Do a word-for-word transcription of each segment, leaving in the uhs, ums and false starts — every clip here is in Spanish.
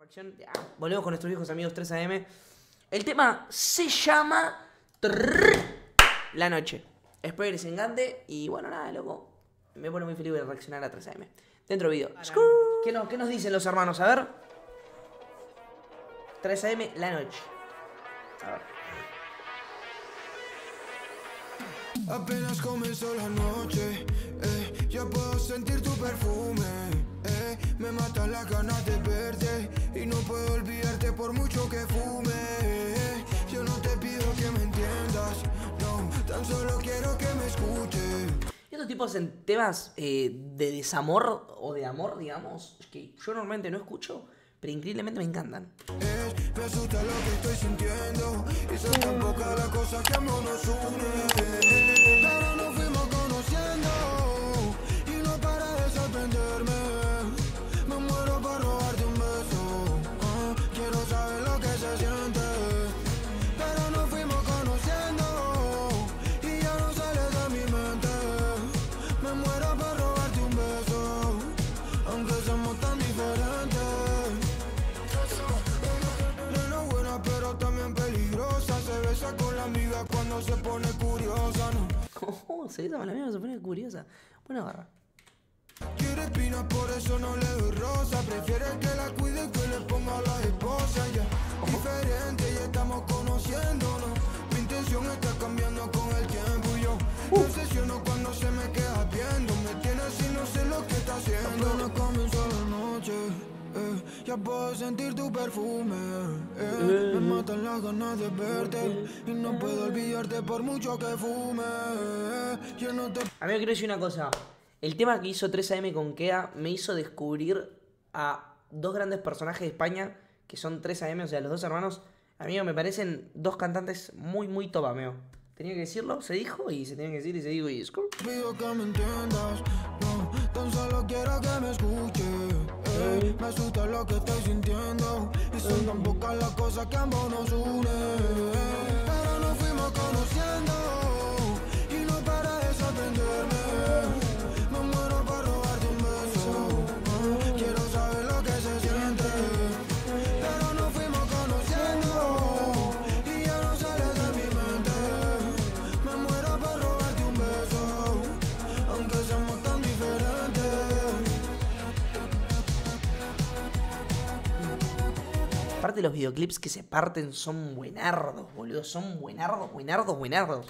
Volvemos con nuestros viejos amigos tres A M. El tema se llama La Noche. Espero que les encante. Y bueno, nada, loco. Me pone muy feliz de reaccionar a tres A M. Dentro video. ¿Qué, no, ¿Qué nos dicen los hermanos? A ver. tres A M, La Noche. A ver. Apenas comenzó la noche, eh, ya puedo sentir tu perfume, eh, me matan las ganas de verte y no puedo olvidarte por mucho que fume, eh, yo no te pido que me entiendas, no, tan solo quiero que me escuches. Estos tipos en temas eh, de desamor o de amor, digamos, que yo normalmente no escucho, pero increíblemente me encantan. Es, me asusta lo que estoy sintiendo y son tan pocas las cosas que amor nos une. Pero nos fuimos conociendo y no para de sorprenderme. Me muero por robarte un beso. Uh, quiero saber lo que se siente. Pero nos fuimos conociendo y ya no sales de mi mente. Me muero por robarte un beso, aunque somos tan diferentes. Pero también peligrosa, se besa con la amiga cuando se pone curiosa, ¿no? Oh, se besa con la amiga cuando se pone curiosa. Buena barra. Quiere espinas, por eso no le doy rosa. Prefiere que la cuide y que le ponga a la esposa, ya. Yeah. Diferente, ya estamos conociéndonos. Mi intención está cambiando con el tiempo y yo me obsesiono cuando se me queda viendo. Me tiene así, no sé lo que está haciendo. Apenas comenzó la noche, Eh, ya puedo sentir tu perfume, eh, me matan las ganas de verte y no puedo olvidarte por mucho que fume, eh, yo no te... Amigo, quiero decir una cosa. El tema que hizo tres A M con Kea me hizo descubrir a dos grandes personajes de España, que son tres A M, o sea, los dos hermanos. Amigo, me parecen dos cantantes muy, muy top, amigo. Tenía que decirlo, se dijo y se tenía que decir y se dijo y... Pido que me entiendas, no, tan solo quiero que me escuches. Eh, me asusta lo que estoy sintiendo y son tan pocas las cosas que ambos nos unen. Eh, pero nos fuimos conociendo y no para de sorprenderme. Me muero por robarte un beso, eh, quiero saber lo que se siente. Pero nos fuimos conociendo y ya no sales de mi mente. Me muero por robarte un beso, aunque somos tan diferentes. Aparte los videoclips que se parten son buenardos, boludo. Son buenardos, buenardos, buenardos.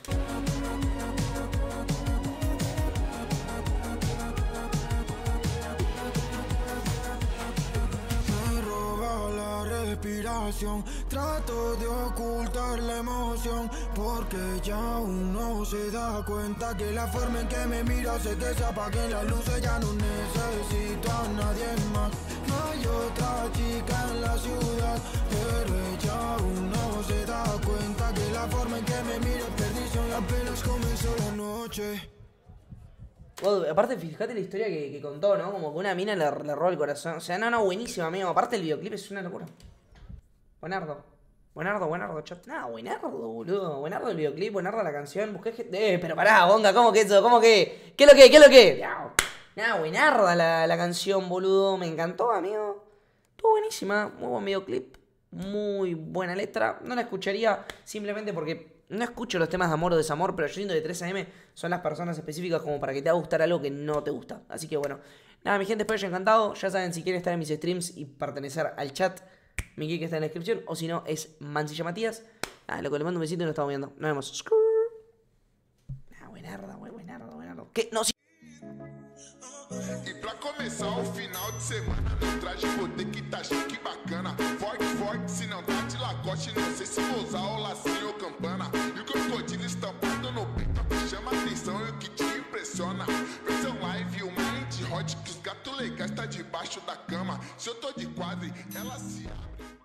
Me roba la respiración, trato de ocultar la emoción, porque ya uno se da cuenta que la forma en que me mira hace que se apaguen las luces. Ya no necesito a nadie más, no hay otra chica en la ciudad, pero ya uno se da cuenta que la forma en que me mira es perdición. Apenas comenzó la noche. Wow, aparte, fíjate la historia que, que contó, ¿no? Como que una mina le, le roba el corazón. O sea, no, no, buenísimo, amigo. Aparte el videoclip es una locura. Buenardo. Buenardo, buenardo, chat. Nada, buenardo, boludo. Buenardo el videoclip, buenardo la canción. Busqué gente... Eh, pero pará, bonga, ¿cómo que eso? ¿Cómo que? ¿Qué es lo que? ¿Qué es lo que? Nada, buenarda la, la canción, boludo. Me encantó, amigo. Estuvo buenísima. Muy buen videoclip. Muy buena letra. No la escucharía simplemente porque no escucho los temas de amor o desamor, pero yo siento que tres A M son las personas específicas como para que te va a gustar algo que no te gusta. Así que bueno. Nada, mi gente, espero que haya encantado. Ya saben, si quieren estar en mis streams y pertenecer al chat, mi kick está en la descripción. O si no, es Mancilla Matías. Nada, loco, le mando un besito y nos estamos viendo. Nos vemos. Nada, buenarda, buenarda, buenarda. ¿Qué? No, sí. E pra começar o final de semana, meu traje vou ter que tá chique bacana. Forte, forte, se não tá de lacoste, não sei se vou usar o lacinho ou campana. E o crocodilo estampado no peito que chama atenção e o que te impressiona. Versão live, o mind hot, que os gatos legais tá debaixo da cama. Se eu tô de quadro, ela se abre.